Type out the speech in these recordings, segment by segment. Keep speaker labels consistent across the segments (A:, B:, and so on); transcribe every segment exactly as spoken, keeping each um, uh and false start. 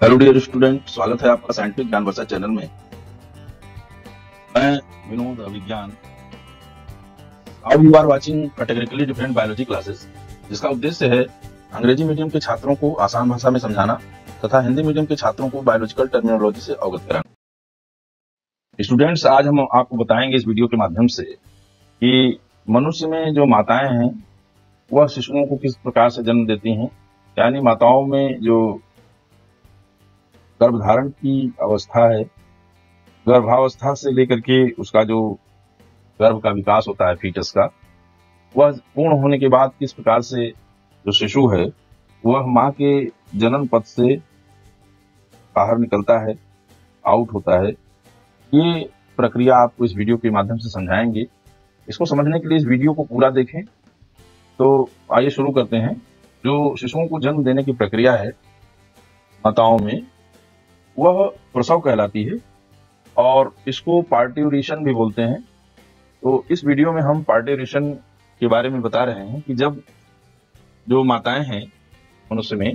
A: Hello dear student, स्वागत है आपका साइंटिफिक ज्ञान वर्षा चैनल में। मैं विनोद विज्ञान। अब you are watching categorically different biology classes, जिसका उद्देश्य है अंग्रेजी मीडियम के छात्रों को आसान भाषा में समझाना तथा हिंदी मीडियम के छात्रों को बायोलॉजिकल टर्मिनोलॉजी से अवगत कराना। स्टूडेंट्स, आज हम आपको बताएंगे इस वीडियो के माध्यम से कि मनुष्य में जो माताएं हैं वह शिशुओं को किस प्रकार से जन्म देती हैं, यानी माताओं में जो गर्भधारण की अवस्था है, गर्भावस्था से लेकर के उसका जो गर्भ का विकास होता है फीटस का, वह पूर्ण होने के बाद किस प्रकार से जो शिशु है वह मां के जनन पथ से बाहर निकलता है, आउट होता है। ये प्रक्रिया आपको इस वीडियो के माध्यम से समझाएंगे। इसको समझने के लिए इस वीडियो को पूरा देखें। तो आइए शुरू करते हैं। जो शिशुओं को जन्म देने की प्रक्रिया है माताओं में, वह प्रसव कहलाती है और इसको पार्ट्यूरेशन भी बोलते हैं। तो इस वीडियो में हम पार्ट्यूरेशन के बारे में बता रहे हैं कि जब जो माताएं हैं मनुष्य में,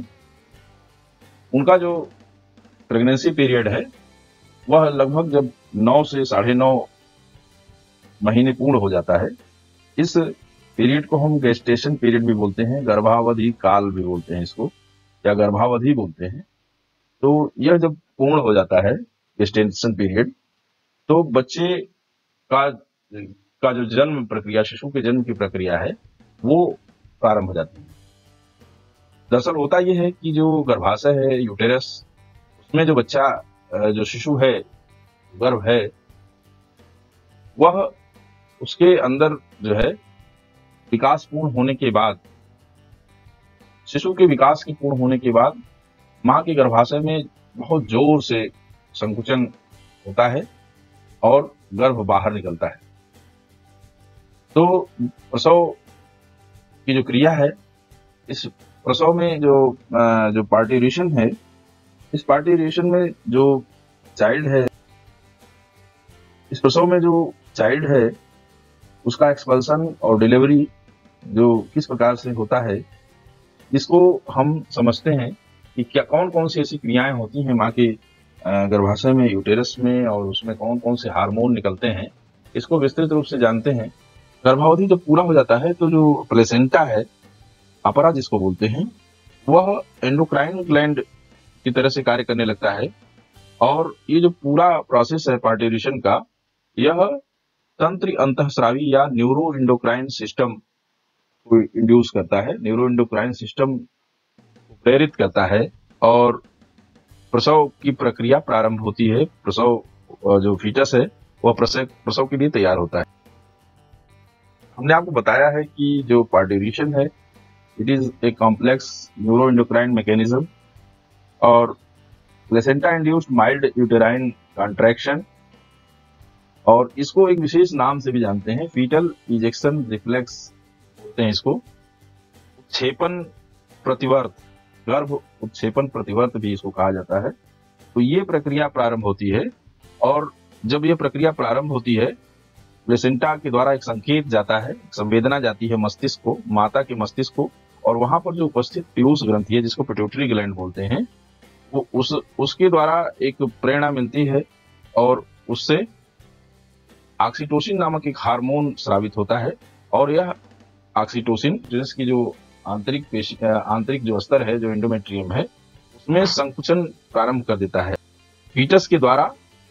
A: उनका जो प्रेगनेंसी पीरियड है वह लगभग जब नौ से साढ़े नौ महीने पूर्ण हो जाता है। इस पीरियड को हम गेस्टेशन पीरियड भी बोलते हैं, गर्भावधि काल भी बोलते हैं इसको, या गर्भावधि बोलते हैं। तो यह जब पूर्ण हो जाता है गेस्टेशन पीरियड, तो बच्चे का का जो जन्म प्रक्रिया, शिशु के जन्म की प्रक्रिया है, वो प्रारंभ हो जाती है। दरअसल होता यह है कि जो गर्भाशय है, यूटेरस, उसमें जो बच्चा, जो शिशु है, गर्भ है, वह उसके अंदर जो है विकास पूर्ण होने के बाद, शिशु के विकास के पूर्ण होने के बाद मां के गर्भाशय में बहुत जोर से संकुचन होता है और गर्भ बाहर निकलता है। तो प्रसव की जो क्रिया है, इस प्रसव में जो जो पार्ट्यूरेशन है, इस पार्ट्यूरेशन में जो चाइल्ड है, इस प्रसव में जो चाइल्ड है उसका एक्सपल्सन और डिलीवरी जो किस प्रकार से होता है, इसको हम समझते हैं कि क्या कौन कौन सी ऐसी क्रियाएं होती हैं मां के गर्भाशय में, यूटेरस में, और उसमें कौन कौन से हार्मोन निकलते हैं, इसको विस्तृत रूप से जानते हैं। गर्भावधि जब पूरा हो जाता है तो जो प्लेसेंटा है, अपरा जिसको बोलते हैं, वह एंडोक्राइन ग्लैंड की तरह से कार्य करने लगता है। और ये जो पूरा प्रोसेस है पार्ट्यूरेशन का, यह तंत्र अंतःस्रावी या न्यूरो एंडोक्राइन सिस्टम को इंड्यूस करता है, न्यूरो एंडोक्राइन सिस्टम प्रेरित करता है और प्रसव की प्रक्रिया प्रारंभ होती है। प्रसव जो फीटस है वह प्रसव प्रसव के लिए तैयार होता है। हमने आपको बताया है कि जो पार्ट्यूरेशन है, it is a complex neuro endocrine mechanism और placenta induced mild uterine contraction, और इसको एक विशेष नाम से भी जानते हैं, फीटल इजेक्शन रिफ्लेक्स बोलते हैं इसको। उत्क्षेपण प्रतिवर्त, गर्भ उत्क्षेपण प्रतिवर्त भी इसको कहा जाता है। तो ये प्रक्रिया प्रारंभ होती है, और जब ये प्रक्रिया प्रारंभ होती है, प्लेसेंटा के द्वारा एक संकेत जाता है, संवेदना जाती है मस्तिष्क को, माता के मस्तिष्क को, और वहां पर जो उपस्थित पीयूष ग्रंथि है, जिसको पिट्यूटरी ग्लैंड बोलते हैं, वो उस उसके द्वारा एक प्रेरणा मिलती है और उससे ऑक्सीटोसिन नामक एक हार्मोन स्रावित होता है। और यह ऑक्सीटोसिन जिसकी जो आंतरिक पेशी आंतरिक जो स्तर है, जो एंडोमेट्रियम है, उसमें संकुचन प्रारंभ कर देता है फीटस के द्वारा,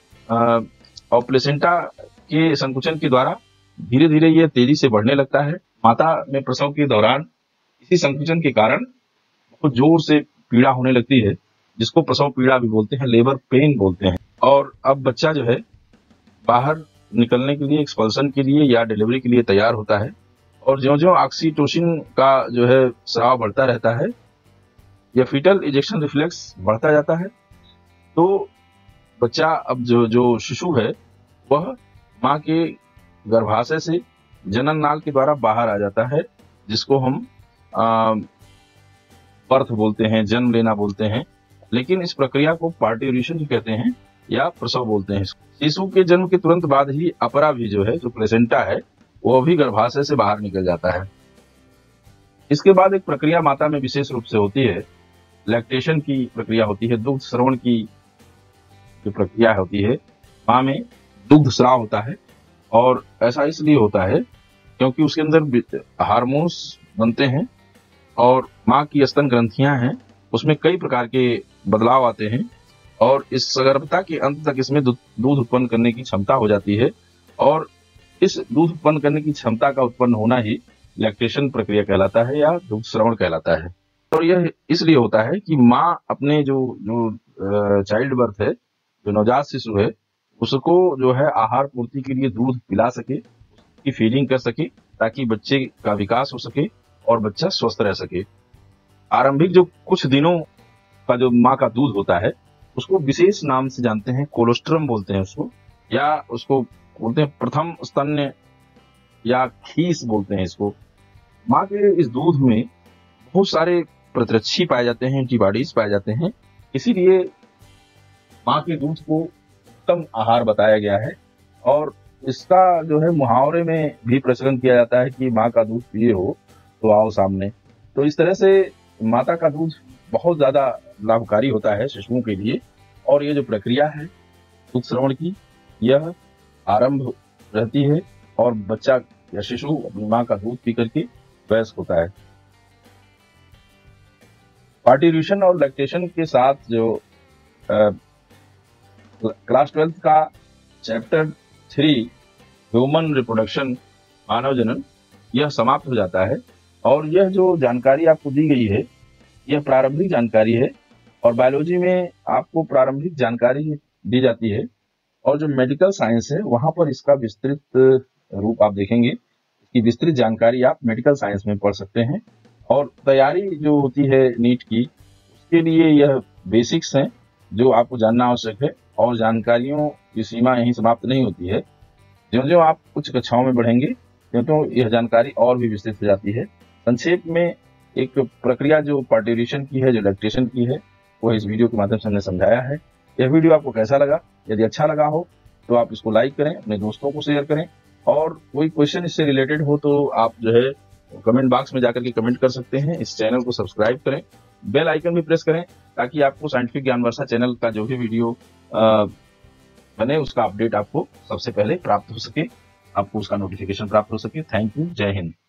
A: और प्लेसेंटा के संकुचन के द्वारा धीरे धीरे यह तेजी से बढ़ने लगता है। माता में प्रसव के दौरान इसी संकुचन के कारण बहुत जोर से पीड़ा होने लगती है, जिसको प्रसव पीड़ा भी बोलते हैं, लेबर पेन बोलते हैं। और अब बच्चा जो है बाहर निकलने के लिए, एक्सपल्सन के लिए या डिलीवरी के लिए तैयार होता है। और ज्यों ज्यों ऑक्सीटोसिन का जो है स्राव बढ़ता रहता है, यह फीटल इजेक्शन रिफ्लेक्स बढ़ता जाता है। तो बच्चा, अब जो जो शिशु है, वह मां के गर्भाशय से जनन नाल के द्वारा बाहर आ जाता है, जिसको हम बर्थ बोलते हैं, जन्म लेना बोलते हैं। लेकिन इस प्रक्रिया को पार्ट्यूरेशन कहते हैं या प्रसव बोलते हैं। शिशु के जन्म के तुरंत बाद ही अपरा भी जो है, जो प्लेसेंटा है, वो भी गर्भाशय से बाहर निकल जाता है। इसके बाद एक प्रक्रिया माता में विशेष रूप से होती है, लैक्टेशन की प्रक्रिया होती है, दुग्ध श्रवण की जो प्रक्रिया होती है, माँ में दुग्ध स्राव होता है। और ऐसा इसलिए होता है क्योंकि उसके अंदर हार्मोन्स बनते हैं और माँ की स्तन ग्रंथियां हैं, उसमें कई प्रकार के बदलाव आते हैं और इस सगर्भता के अंत तक इसमें दूध उत्पन्न करने की क्षमता हो जाती है। और इस दूध उत्पन्न करने की क्षमता का उत्पन्न होना ही लैक्टेशन प्रक्रिया कहलाता है या दुग्ध श्रवण कहलाता है। और यह इसलिए होता है कि माँ अपने जो जो चाइल्ड बर्थ है, जो नवजात शिशु है, उसको जो है आहार पूर्ति के लिए दूध पिला सके, उसकी फीडिंग कर सके, ताकि बच्चे का विकास हो सके और बच्चा स्वस्थ रह सके। आरंभिक जो कुछ दिनों का जो माँ का दूध होता है, उसको विशेष नाम से जानते हैं, कोलोस्ट्रम बोलते हैं उसको, या उसको बोलते हैं प्रथम स्तन्य या खीस बोलते हैं इसको। माँ के इस दूध में बहुत सारे प्रतिरक्षी पाए जाते हैं, एंटीबॉडीज पाए जाते हैं, इसीलिए माँ के दूध को उत्तम आहार बताया गया है। और इसका जो है मुहावरे में भी प्रचलन किया जाता है कि माँ का दूध पिए हो तो आओ सामने। तो इस तरह से माता का दूध बहुत ज्यादा लाभकारी होता है शिशुओं के लिए। और ये जो प्रक्रिया है दूध श्रवण की, यह आरंभ रहती है और बच्चा या शिशु अपनी माँ का दूध पी करके वयस्क होता है। पार्ट्यूरेशन और लैक्टेशन के साथ जो आ, क्लास ट्वेल्थ का चैप्टर थ्री ह्यूमन रिप्रोडक्शन, मानव जनन, यह समाप्त हो जाता है। और यह जो जानकारी आपको दी गई है, यह प्रारंभिक जानकारी है और बायोलॉजी में आपको प्रारंभिक जानकारी दी जाती है। और जो मेडिकल साइंस है, वहां पर इसका विस्तृत रूप आप देखेंगे, इसकी विस्तृत जानकारी आप मेडिकल साइंस में पढ़ सकते हैं। और तैयारी जो होती है नीट की, उसके लिए यह बेसिक्स हैं जो आपको जानना आवश्यक है। और जानकारियों की सीमा यहीं समाप्त नहीं होती है, ज्यों-ज्यों आप उच्च कक्षाओं में बढ़ेंगे त्यों-त्यों यह जानकारी और भी विस्तृत हो जाती है। संक्षेप में एक प्रक्रिया जो पार्ट्यूरेशन की है, जो लैक्टेशन की है, वो इस वीडियो के माध्यम से हमने समझाया है। यह वीडियो आपको कैसा लगा? यदि अच्छा लगा हो तो आप इसको लाइक करें, अपने दोस्तों को शेयर करें, और कोई क्वेश्चन इससे रिलेटेड हो तो आप जो है कमेंट बॉक्स में जाकर के कमेंट कर सकते हैं। इस चैनल को सब्सक्राइब करें, बेल आइकन भी प्रेस करें, ताकि आपको साइंटिफिक ज्ञान वर्षा चैनल का जो भी वीडियो बने उसका अपडेट आपको सबसे पहले प्राप्त हो सके, आपको उसका नोटिफिकेशन प्राप्त हो सके। थैंक यू, जय हिंद।